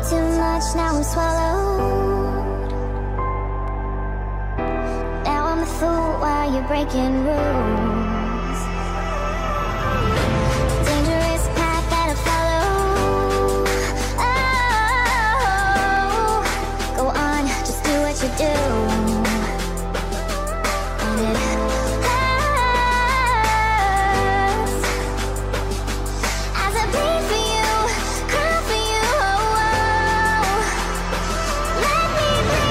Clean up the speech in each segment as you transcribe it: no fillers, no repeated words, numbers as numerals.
too much, now I'm swallowed. Now I'm the fool while you're breaking rules. Dangerous path that I follow. Oh, go on, just do what you do. And it hurts as I bleed for you, cry for you. Oh, let me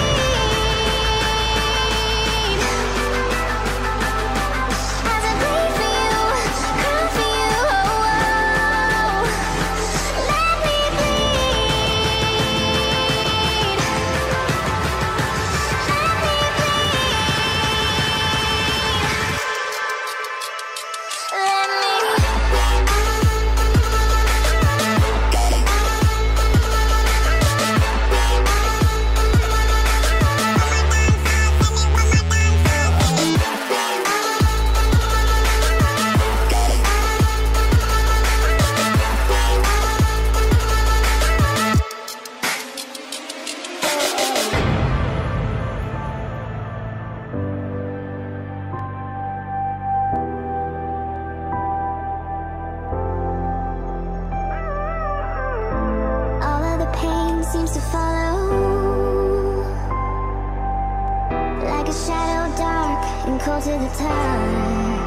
bleed as I bleed for you, cry for you. Oh, let me bleed. Let me all of the pain seems to follow like a shadow, dark and cold to the touch.